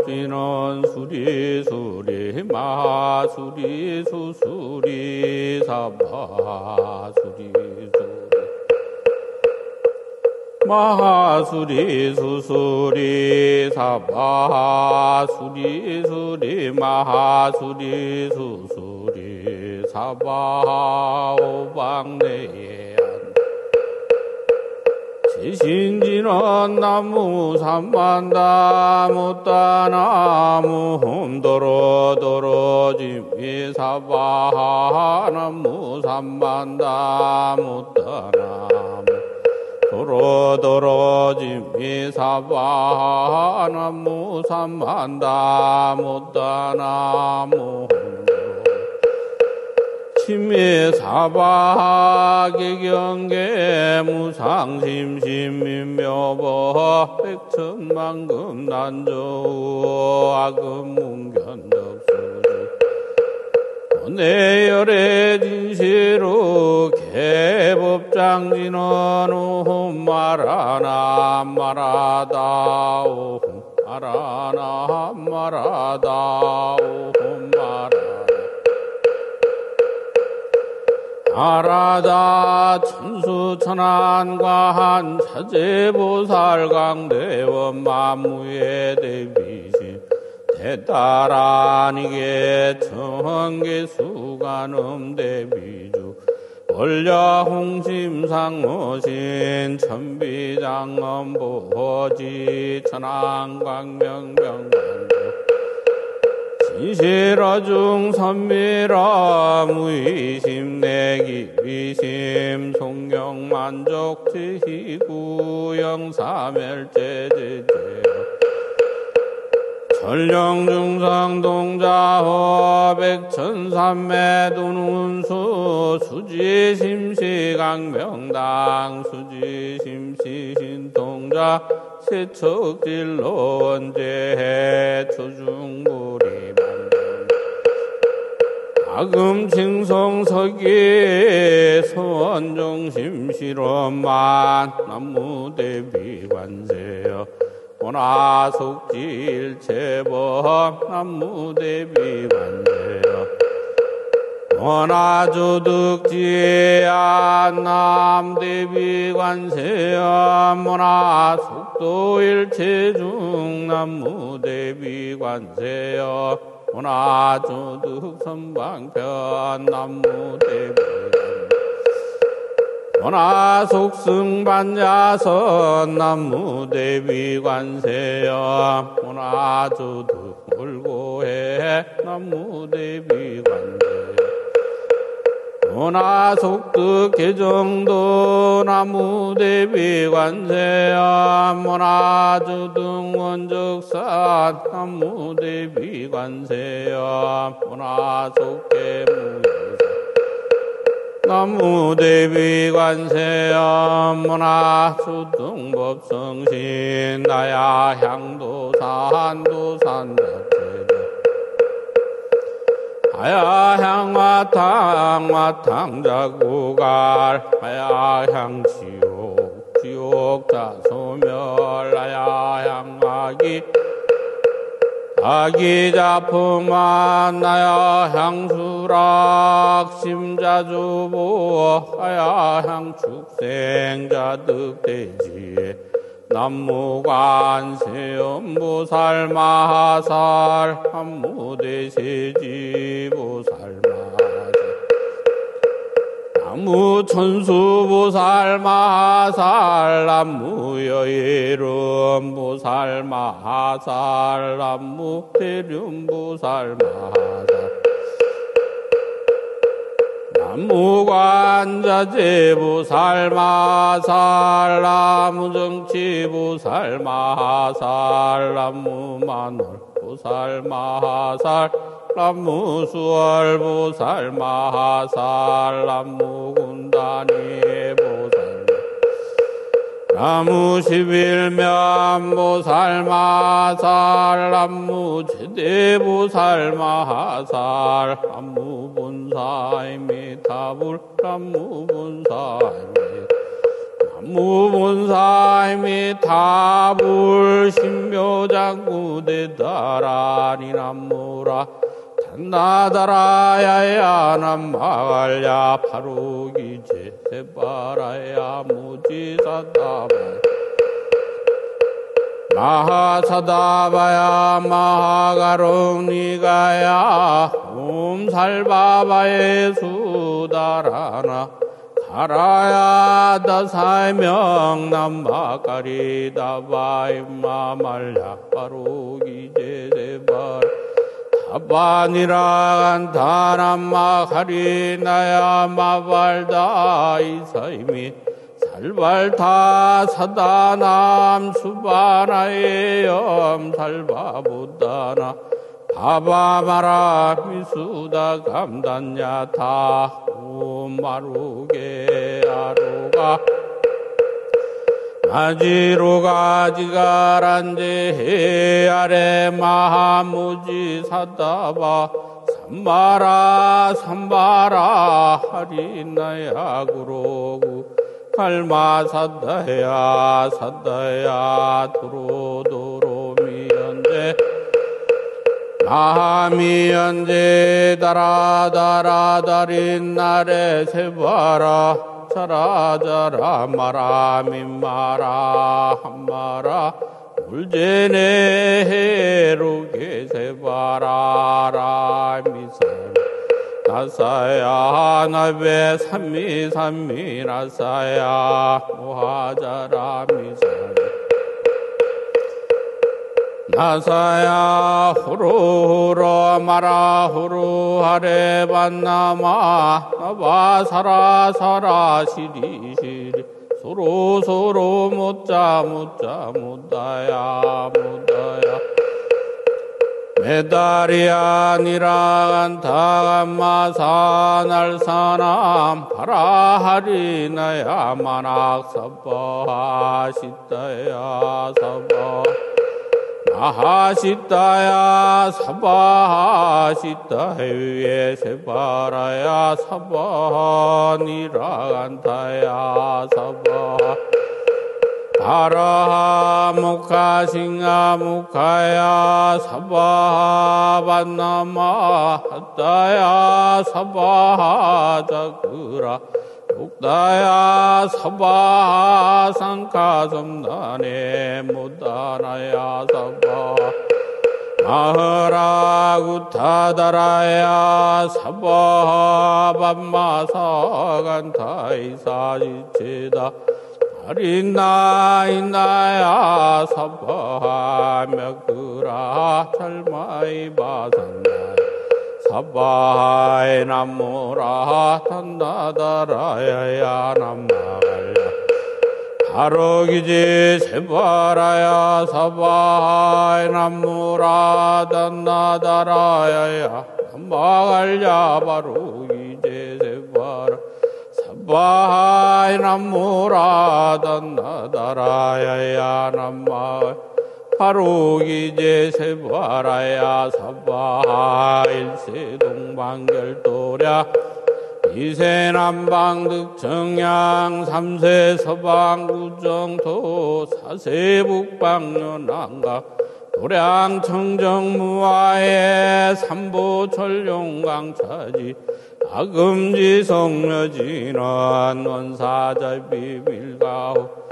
법지는 수리수리 마수리 수수리 사바수리 마하수리 수수리 사바수리 수리 마하수리 수수리 사바 오방내에 지신지는 나무 삼만다 못다나무 홈도로도로 지미 사바 나무 삼만다 못다나무 도로도로 지미 사바 나무 삼만다 못다나무 심미 사바 개경계 무상심심민묘법 백천만금 난조 아금 문견덕수주 내열의 진시로 개법장진은 오흠 마라나 마라다 오흠 마라나 마라다 오흠 마라다 천수천안과한 사제보살 강대원 만무의 대비신 대따라니게 청계수관음 대비주 원려홍심상무신 천비장엄보지 천안광명명관조 진실어중 선미라 무의심 내기비심 송경만족 지희구영사멸제제제 전령중상동자호 백천삼매도운수 수지심시강명당 수지심시신통자 세척질로 원제해 초중부리 아금칭성서기 소원종심실원만 남무대비관세여 원하속지일체법 남무대비관세여 원하조득지안 남대비관세여 원하속도일체중 남무대비관세여 원하조득선방편 남무대비관세여 원하속승반야선 남무대비관세여 원하조득 올고해 남무대비관세여 원하속득 개정도 남무대비관세여 원하조득 원적산 남무대비관세여 원하속계무여사 남무대비관세여 원하조득법성신 나야향도산 도산자체자 하야향화탕 화탕자구갈 하야향지옥 지옥자소멸 하야향아기 아기자품한 나야향수락 심자주보 하야향축생자득대지에 남무관세음보살 마하살 한무대세지보살 마하살 남무천수보살 마하살 남무여일음보살 마하살 남무대륜보살 마하살 남무관자재보살 마하살 남무정치보살 마하살 남무만월보살 마하살 남무수월보살 마하살 남무군단위보살 남무십일면보살 마하살 남무제대보살 마하살 남무본사이미타불 남무본사이미 무문사임이 다불신묘장구대다라니 남무라 단나다라야야 남마갈야 파루기제 세바라야 무지사다바 마하사다바야 마하가롱니가야 살바바의 수다라나 가라야 다사명 남마가리다바임마말야 바로기제세바 다바니라 다남마가리나야 마발다 이사이미 살발타 사다남 수바나의 염살바보다나 바바마라 미수다 감단야타 오마루게 아로가 마지로가 지가란제 아래 마하무지 사다바 삼바라 삼바라 하리나야 구로구 칼마 사다야 사다야 도로도로 미연제 마하미연제 다라다라다린 나래 세바라 자라자라 마라민마라 한마라 울제네 해루게 세바라라 미사 나사야 나베 삼미 나사야 모하자라 미사 나사야 후루후루 마라 후루하레 반나마 나바사라사라 시리시리 소로소로 못자 못다야 메다리야 니라간타감마사 날사남 파라하리나야 만악사바하시다야 사바 아하시다야 사바하시다 해위에 세바라야 사바니라간타야 사바 아라하 무카싱아 무카야 사바하 반나마 하다야 사바하 자그라 uk다야 사바하 상카섬나네 무다나야 사바 마하라 구타다라야 사바하 반마사간타이사지체다 아린나이나야 사바하 맥그라 찰마이바산나 사바하이 남무라 탄나다라야야 남마갈야 바로기지 세바라야 사바하이 남무라 탄나다라야야 남마갈야 바로기지 세바라 사바하이 남무라 탄나다라야야 남마 바로기제 세바라야 사바하 일세동방결도랴 이세남방득정양 삼세 서방구정토 사세북방연안가 도량청정무아에 삼보철용강차지 아금지성여진원 원사자비밀가호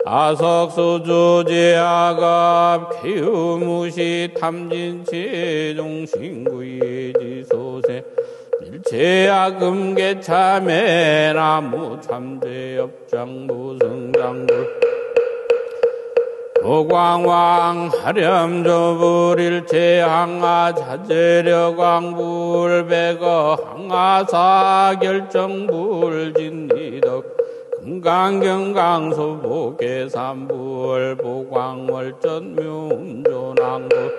아석소조제아갑 개유무시 탐진체종신구예지소세 일체아금계참에 나무참제업장무승장불 도광왕 하렴조불일체항아 자제려광불배거 항아사결정불진리덕 금강경강소보계산불 보광월전묘운존왕불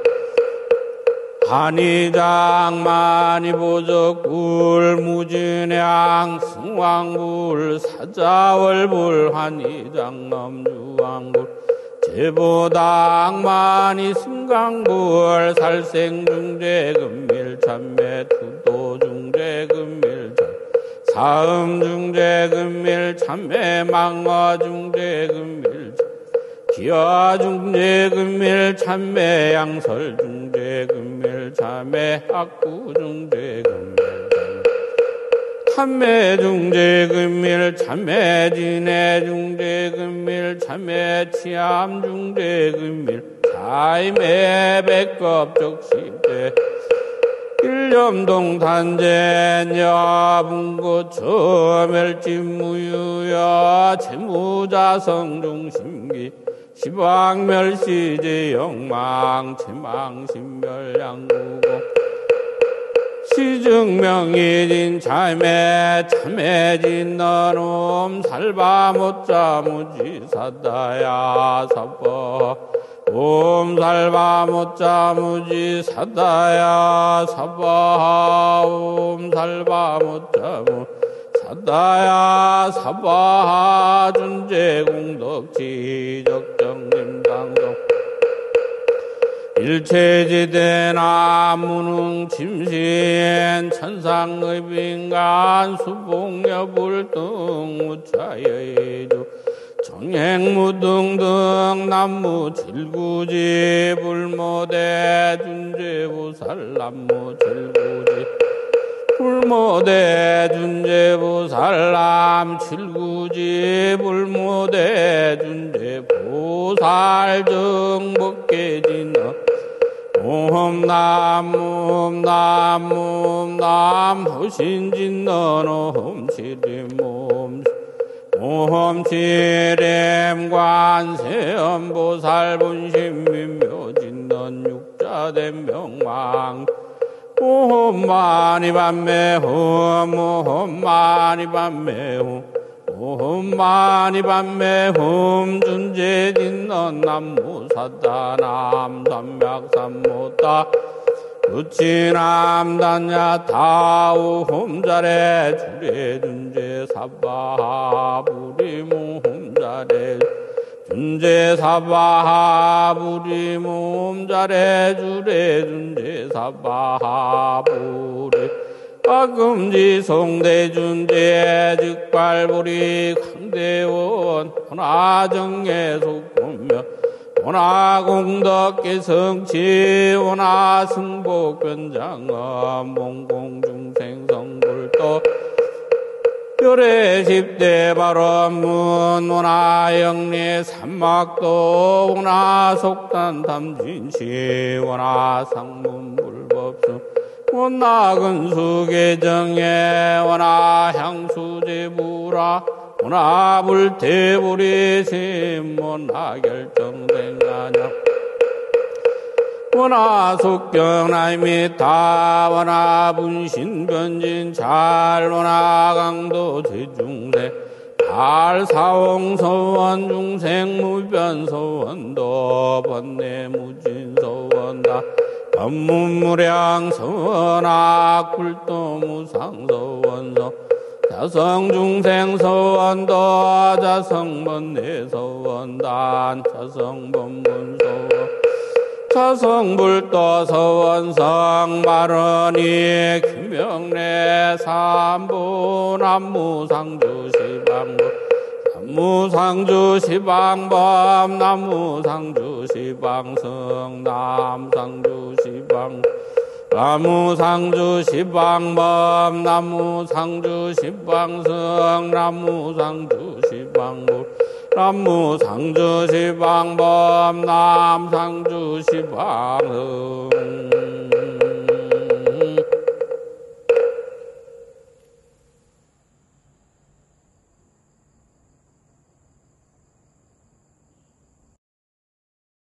한의장만이보적불 무진양 승왕불 사자월불 한의장넘유왕불 제보당만이 승강불 살생중재금밀참매 투도중재금밀참 다음 중제 금일 참매 망화 중제 금일 기와 중제 금일 참매 양설 중제 금일 참매 악구 중제 금일 참매 중제 금일 참매 진해 중제 금일 참매 치암 중제 금일 차임의 백겁적 십대 일념동 단전 야분고 처멸진무유야 채무자성 중심기 시방멸시제 영망 채망신멸양구고 시증명이진 참매 참매진 너놈 살바못자무지사다야 사법 살바못자무지사다야 사바 살바못자무사다야 사바 준제공덕지적정림상성 일체지대나 무능침신 천상의빈간 수봉여불등 우차여의주 정행무등등 남무칠구지 불모대 준제보살 남무칠구지 불모대 준제보살 남칠구지 불모대 준제보살 정법계진어 옴남옴남옴남 호신진너노 홈치림옴 옴치렘 관세음보살 본심민묘진넌 육자된 명망 옴마니반매홈 옴마니반매홈 옴마니반매홈 준제진넌 남무사다 남삼맥삼모따 우치남단야 다우 홈자래 주례 준제 사바 부리무 홈자래 준제 사바 부리무 홈자래 주례 준제 사바 부리 아금지 송대 준제 즉발부리 강대원 혼화정예 속보며 원하공덕계 성치 원하승복변장엄 몽공중생성불도 별의십대 발원문 원하영리 삼막도 원하속단탐진시 원하상문불법수 원하근수계정예 원하향수제부라 원하불태불이심 원하결정된가냐 원하속경나이미타 원하분신변진잘 원하강도 제중세 발사홍서원 중생무변서원도 번뇌무진서원다 법문무량서원악 굴도무상서원서 자성중생서원도 자성번뇌서원단 자성번문서원 자성불도서원성 마른이 김명래 삼부 남무상주시방법 남무상주시방법 남무상주시방성 남상주시방 남무상주시방법 남무상주시방성 남무상주시방법 남무상주시방법 남상주시방성